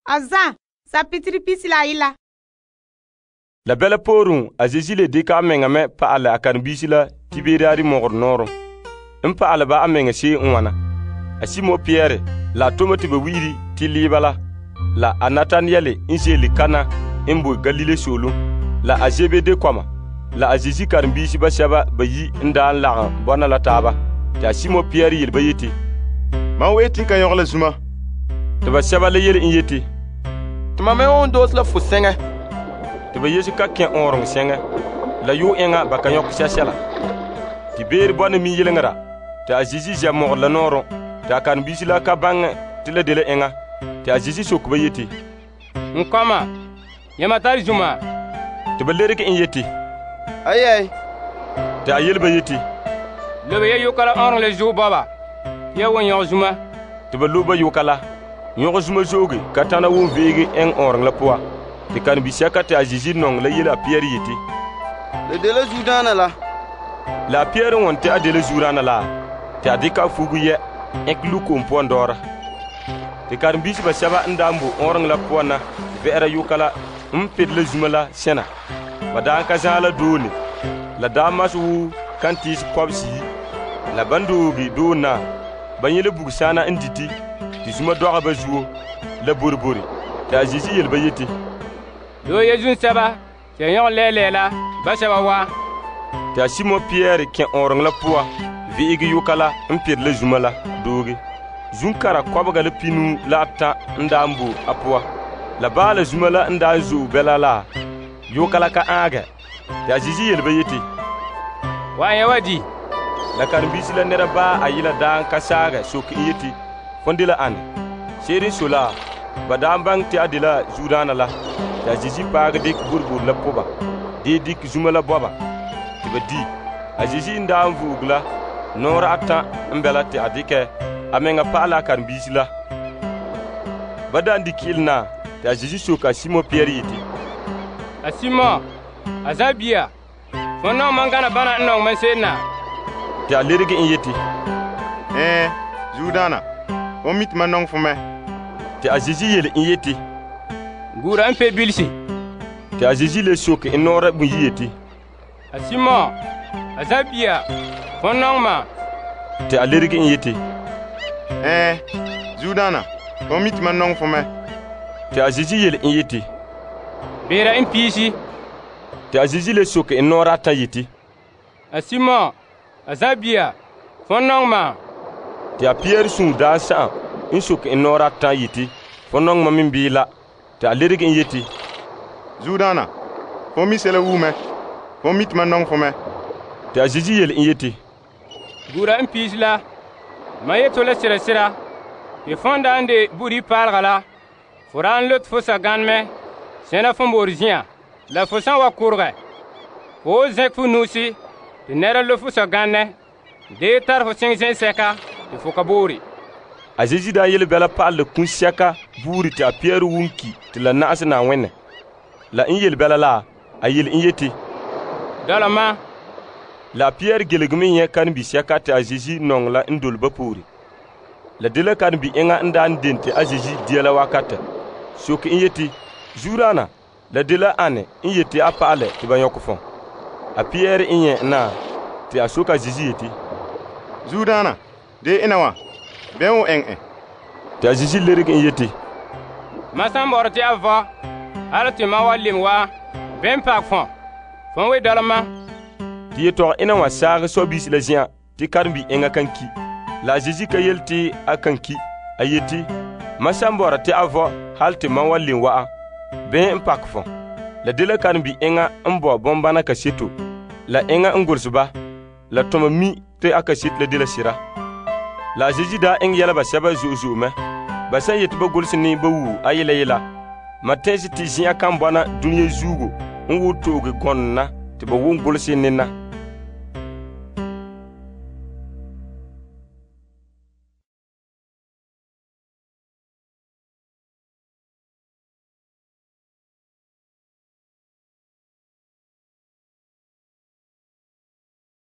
Azan, sapitri pisila ila. La belle porun, a Jésus le dika mengame pa ala akan bisila tiberiari mogor noro. Mpa ala ba amenga si unwana. A Simo Pierre, la tomati be wiri ti libala. La a Nathaniel injeli kana imbo Galile solo. La a Zebede kwama. La a Jésus kan bisi ba shaba ba yi ndan la bona la taba. Ta Simo Pierre yel ba yiti. Ma weti kan yogla zuma. To ba shaba le yel yiti. Tuma me on dos la fusenga. To ba yesu ka ken orong senga. La yu enga ba kan yok shashela. Ti ber bona mi yelngara. Ta Jésus ja mor la noro. Ta kan bisi la ka bang ti la dele enga. Ta Jésus sok ba yiti. Nkama. Yama tar juma. To ba lere ke yiti. Ay. Ta yel ba yiti. Le be yukala orong le jou baba. Ya won yo juma. To ba luba yukala. Yoko zuma zoge katana won vege en orong la poa. Ti kan bisi ka ta Jésus nong la yela Pierre yiti. Le dele Judana la. La Pierre won te adele jurana la. Ti adika fugu ye ek luko mpondora. Ti kan bisi ba shaba ndambo orong la poa na vera yukala mped le zuma la sena. Badan ka jala doni. La damasu kantis kwabsi. La bandogi dona. Banyele bugsana inditi. Ti zuma doga ba zuo la borbori. Ta Jésus yel ba yiti. Do yejun saba. Ti yon lele la ba shaba wa. Ta Simo Pierre ken orong la poa. Vigi yukala mped le zuma la dogi. Zunkara kwabga le pinu la ta ndambo apwa. La bala zuma la ndazu belala. Yukala ka aga. Ta Jésus yel ba yiti. Wa ya wadi. La karbisi la nera ba ayila dan kasaga sok yiti. Fondila an. Seri sola. Badam bang ti adila judana la. Ta Jésus paga dik burbur la poba. Dik zuma la boba. Tiba di. A Jésus ndam vugla. Nora ata mbela ti adike. Amenga pala karbisi la. Badan dikilna. Ta Jésus soka Simo Pierre yiti. Asimo. Azabia. Fono mangana bana no mesena. Ti alerge yiti. Judana. O mit manong fume. Ti a Jésus yel yiti. Gura mpe bilsi. Ti a Jésus le soka inora bu yiti. Asimo. Azabia. Fono ma. Ti alerge yiti. Judana. O mit manong fume. Ti a Jésus yel yiti. Bera impisi. Ti a Jésus le soka inora ta yiti. Asimo. Azabia. Fono ma. Ti a Pierre sun da sa in soka inora ta yiti. Fono ma min bila. Ti alerge yiti. Judana. O mi sele wume. O mit manong fume. Ti a Jésus yel yiti. Gura impisi la. Maye tole sira. Ye fonda ande buri pargala. Foran lot fosa ganme. Sena fon borzia. La fosan wa kurga. Fo zek fu nusi. De nera lo fosa ganne. De tar fo sing seka. De foka bori. A Jésus da yel bela pa le kun seka buri ti a Pierre wunki ti la naas na wenne. La in yel bela la a yel yiti. Dalama. La Pierre gelgmi ye kan bi seka ti a Jésus nong la indol ba puri. La dele kan bi enga ndan dente a Jésus diela wakata. Soki yiti. Jurana. La dela ane yiti a pale ti ba yokufon. A Pierre inye na ti a soka Jésus yiti. Judana. De inawa. Ben o Ti a Jésus lerge yiti. Masan borti ava. Alati ma walim wa. Ben pak fon. Fon we dalama. Ti ye tor ina wa saag so bis la jian ti karbi enga kanki. La Jésus ka yelti a kanki a yiti. Masan borti ava halti ma walim wa. Ben pak fon. La dela karbi enga mbo bombana ka seto. La enga ngursuba. La toma mi te aka sit la dela sira. La Jésus da eng yala ba saba zuzu me. Ba san yeti ba gulsini ba wu ayela yela. Matensi ti jian kan bana duniya zugo. Nwu toge gonna ti ba wun gulsini na.